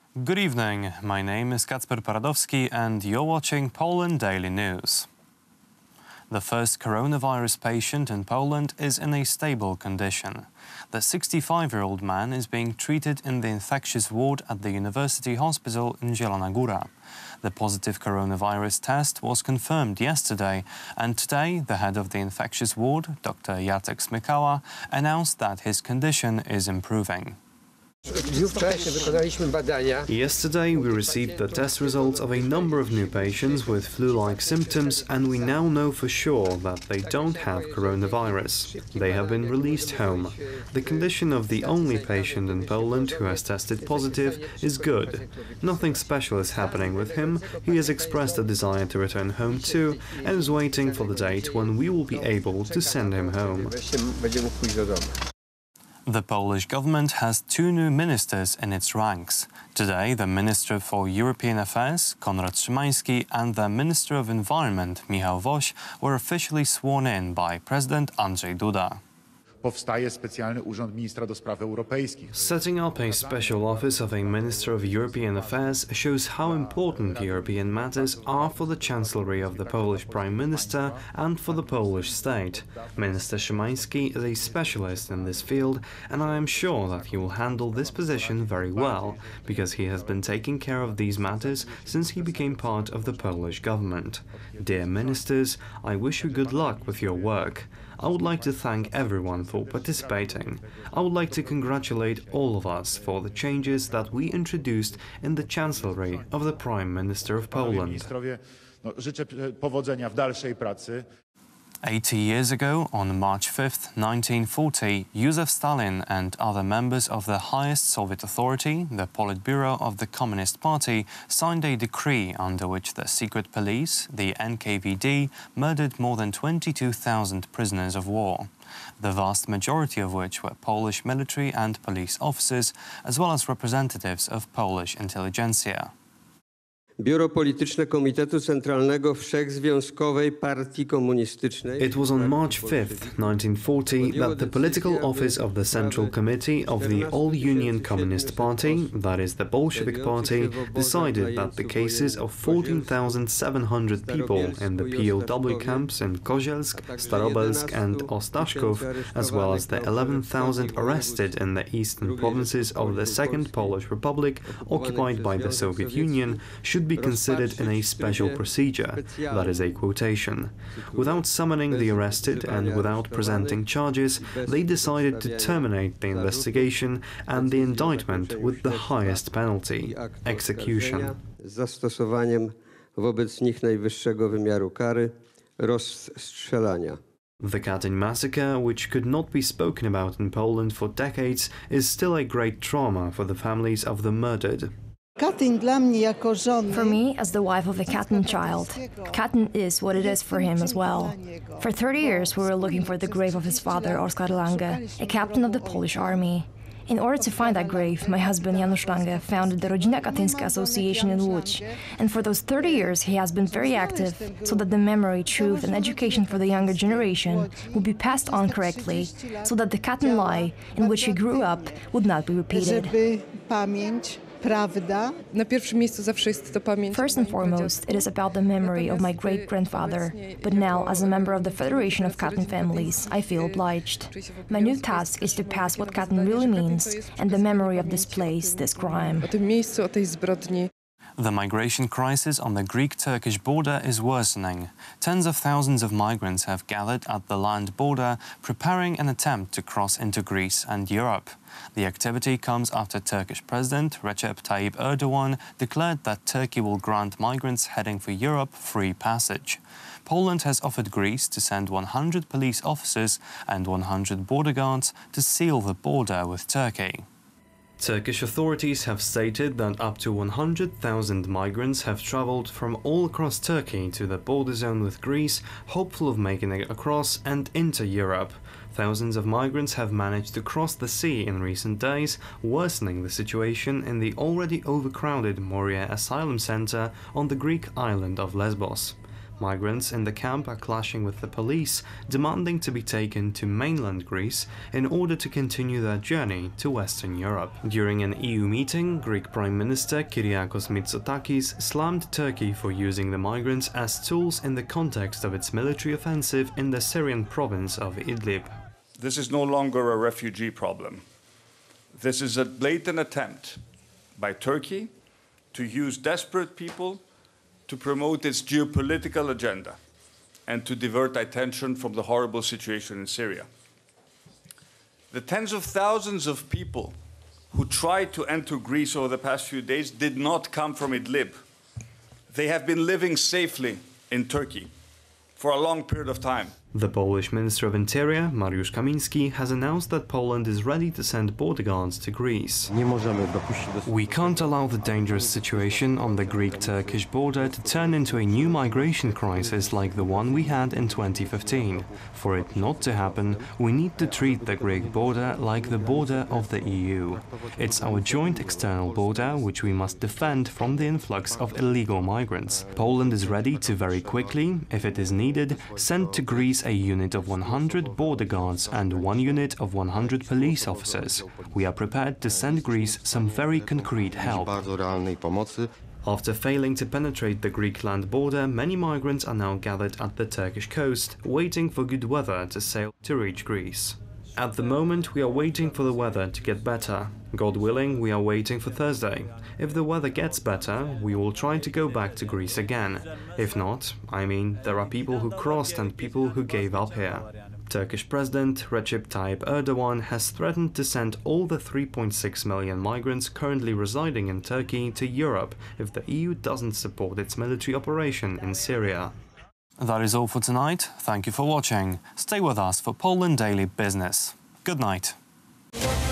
Good evening, my name is Kacper Paradowski and you're watching Poland Daily News. The first coronavirus patient in Poland is in a stable condition. The 65-year-old man is being treated in the infectious ward at the University Hospital in Zielona Góra. The positive coronavirus test was confirmed yesterday, and today the head of the infectious ward, Dr. Jacek Smykała, announced that his condition is improving. Yesterday we received the test results of a number of new patients with flu-like symptoms, and we now know for sure that they don't have coronavirus. They have been released home. The condition of the only patient in Poland who has tested positive is good. Nothing special is happening with him. He has expressed a desire to return home too and is waiting for the date when we will be able to send him home. The Polish government has two new ministers in its ranks. Today, the Minister for European Affairs, Konrad Szymański, and the Minister of Environment, Michał Woś, were officially sworn in by President Andrzej Duda. Powstaje specjalny urząd ministra do spraw europejskich. Setting up a special office of a Minister of European Affairs shows how important European matters are for the Chancellery of the Polish Prime Minister and for the Polish state. Minister Szymański is a specialist in this field, and I am sure that he will handle this position very well, because he has been taking care of these matters since he became part of the Polish government. Dear Ministers, I wish you good luck with your work. I would like to thank everyone for participating. I would like to congratulate all of us for the changes that we introduced in the Chancellery of the Prime Minister of Poland. Życzę powodzenia w dalszej pracy. 80 years ago, on March 5, 1940, Józef Stalin and other members of the highest Soviet authority, the Politburo of the Communist Party, signed a decree under which the secret police, the NKVD, murdered more than 22,000 prisoners of war, the vast majority of which were Polish military and police officers, as well as representatives of Polish intelligentsia. Biuro Polityczne Komitetu Centralnego Wszechzwiązkowej Partii Komunistycznej. It was on March 5th, 1940, that the political office of the Central Committee of the All-Union Communist Party, that is the Bolshevik Party, decided that the cases of 14,700 people in the POW camps in Kozielsk, Starobelsk and Ostashkov, as well as the 11,000 arrested in the eastern provinces of the Second Polish Republic occupied by the Soviet Union, should be considered in a special procedure, that is a quotation. Without summoning the arrested and without presenting charges, they decided to terminate the investigation and the indictment with the highest penalty, execution. Z zastosowaniem wobec nich najwyższego wymiaru kary, rozstrzelania. The Katyn massacre, which could not be spoken about in Poland for decades, is still a great trauma for the families of the murdered. For me, as the wife of a Katyn child, Katyn is what it is for him as well. For 30 years we were looking for the grave of his father, Oskar Lange, a captain of the Polish army. In order to find that grave, my husband Janusz Lange founded the Rodzina Katyńska Association in Łódź, and for those 30 years he has been very active so that the memory, truth and education for the younger generation would be passed on correctly, so that the Katyn lie in which he grew up would not be repeated. First and foremost, it is about the memory of my great-grandfather, but now, as a member of the Federation of Katyn Families, I feel obliged. My new task is to pass what Katyn really means and the memory of this place, this crime. The migration crisis on the Greek-Turkish border is worsening. Tens of thousands of migrants have gathered at the land border, preparing an attempt to cross into Greece and Europe. The activity comes after Turkish President Recep Tayyip Erdogan declared that Turkey will grant migrants heading for Europe free passage. Poland has offered Greece to send 100 police officers and 100 border guards to seal the border with Turkey. Turkish authorities have stated that up to 100,000 migrants have traveled from all across Turkey to the border zone with Greece, hopeful of making it across and into Europe. Thousands of migrants have managed to cross the sea in recent days, worsening the situation in the already overcrowded Moria Asylum Center on the Greek island of Lesbos. Migrants in the camp are clashing with the police, demanding to be taken to mainland Greece in order to continue their journey to Western Europe. During an EU meeting, Greek Prime Minister Kyriakos Mitsotakis slammed Turkey for using the migrants as tools in the context of its military offensive in the Syrian province of Idlib. This is no longer a refugee problem. This is a blatant attempt by Turkey to use desperate people to promote its geopolitical agenda and to divert attention from the horrible situation in Syria. The tens of thousands of people who tried to enter Greece over the past few days did not come from Idlib. They have been living safely in Turkey for a long period of time. The Polish Minister of Interior, Mariusz Kamiński, has announced that Poland is ready to send border guards to Greece. We can't allow the dangerous situation on the Greek-Turkish border to turn into a new migration crisis like the one we had in 2015. For it not to happen, we need to treat the Greek border like the border of the EU. It's our joint external border, which we must defend from the influx of illegal migrants. Poland is ready to very quickly, if it is needed, send to Greece a unit of 100 border guards and 1 unit of 100 police officers. We are prepared to send Greece some very concrete help. After failing to penetrate the Greek land border, many migrants are now gathered at the Turkish coast, waiting for good weather to sail to reach Greece. At the moment, we are waiting for the weather to get better. God willing, we are waiting for Thursday. If the weather gets better, we will try to go back to Greece again. If not, there are people who crossed and people who gave up here. Turkish President Recep Tayyip Erdogan has threatened to send all the 3.6 million migrants currently residing in Turkey to Europe if the EU doesn't support its military operation in Syria. That is all for tonight. Thank you for watching. Stay with us for Poland Daily Business. Good night.